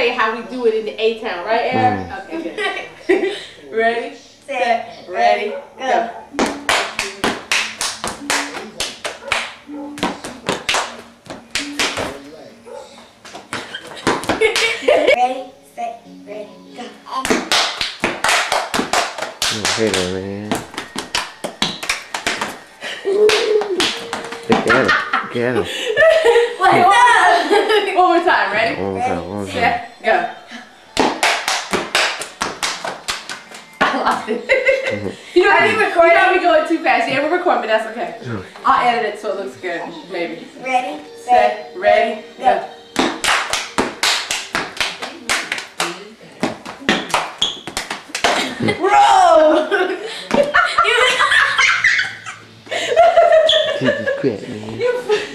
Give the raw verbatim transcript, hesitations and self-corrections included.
say how we do it in the A-Town, right, Aaron? Mm. Okay, good. Ready, set, ready, go. Ready, set, ready, go. Hit her, man. Get him. Get him. One more time, ready? One more time, one more time. Set, go. I lost it. You know, I didn't record. You know we going too fast. Yeah, we're recording, but that's okay. I'll edit it so it looks good, maybe. Ready, Set, ready, go. Bro! You just quit, man.